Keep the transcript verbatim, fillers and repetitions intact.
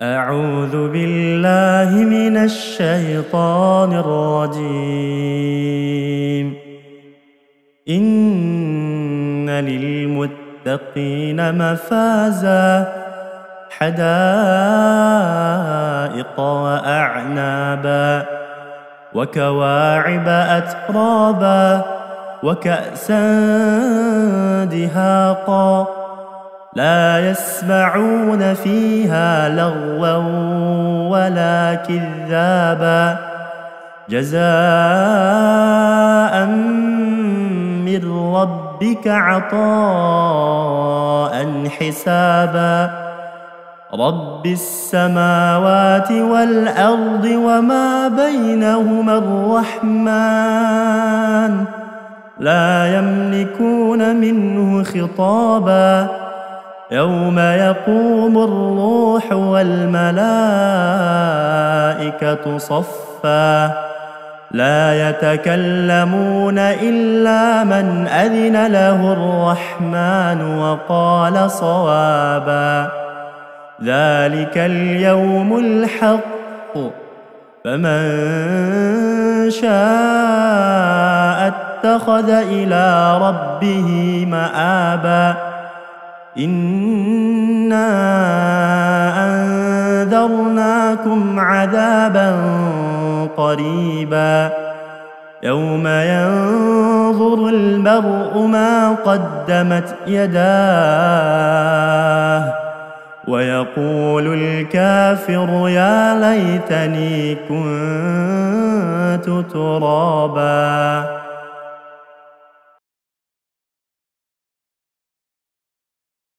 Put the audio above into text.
أعوذ بالله من الشيطان الرجيم. إن للمتقين مفازا حدائق وأعنابا وكواعب أترابا وكأسا دهاقا لا يسمعون فيها لغوا ولا كذابا جزاء من ربك عطاء حسابا رب السماوات والأرض وما بينهما الرحمن لا يملكون منه خطابا يوم يقوم الروح والملائكة صفا لا يتكلمون إلا من أذن له الرحمن وقال صوابا ذلك اليوم الحق فمن شاء اتخذ إلى ربه مآبا إنا أنذرناكم عذابا قريبا يوم ينظر المرء ما قدمت يداه ويقول الكافر يا ليتني كنت ترابا.